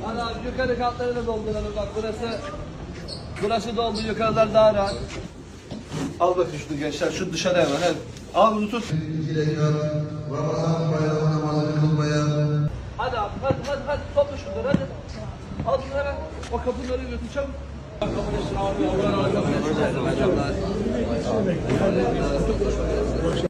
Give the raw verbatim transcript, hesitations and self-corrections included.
Hadi abi yukarı katları da dolduralım bak burası. Burası doldu, yukarılar daha rahat. Al bakın şunu gençler, şu dışarı hemen. Hadi. Al bunu tut. Ramazan bayramı namazını kılmaya. Hadi abi, hadi hadi hadi topla şunları hadi. Al şunu hemen, o kapının önüne götür çabuk. Kapının üstüne abi, Allah razı olsun.